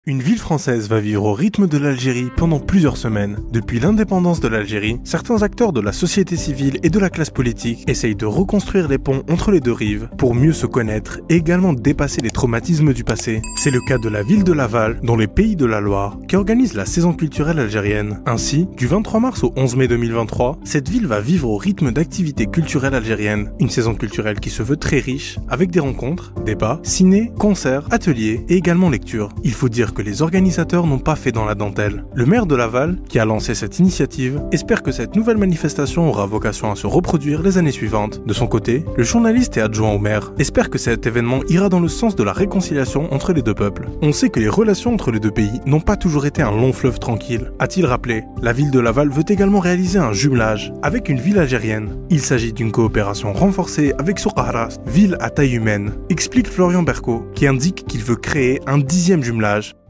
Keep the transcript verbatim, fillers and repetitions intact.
Une ville française va vivre au rythme de l'Algérie pendant plusieurs semaines. Depuis l'indépendance de l'Algérie, certains acteurs de la société civile et de la classe politique essayent de reconstruire les ponts entre les deux rives pour mieux se connaître et également dépasser les traumatismes du passé. C'est le cas de la ville de Laval, dans les Pays de la Loire, qui organise la saison culturelle algérienne. Ainsi, du vingt-trois mars au onze mai deux mille vingt-trois, cette ville va vivre au rythme d'activités culturelles algériennes. Une saison culturelle qui se veut très riche, avec des rencontres, débats, ciné, concerts, ateliers et également lectures. Il faut dire que les organisateurs n'ont pas fait dans la dentelle. Le maire de Laval, qui a lancé cette initiative, espère que cette nouvelle manifestation aura vocation à se reproduire les années suivantes. De son côté, le journaliste et adjoint au maire espère que cet événement ira dans le sens de la réconciliation entre les deux peuples. On sait que les relations entre les deux pays n'ont pas toujours été un long fleuve tranquille. A-t-il rappelé, la ville de Laval veut également réaliser un jumelage avec une ville algérienne. Il s'agit d'une coopération renforcée avec Soukahra, ville à taille humaine, explique Florian Berco, qui indique qu'il veut créer un dixième jumelage.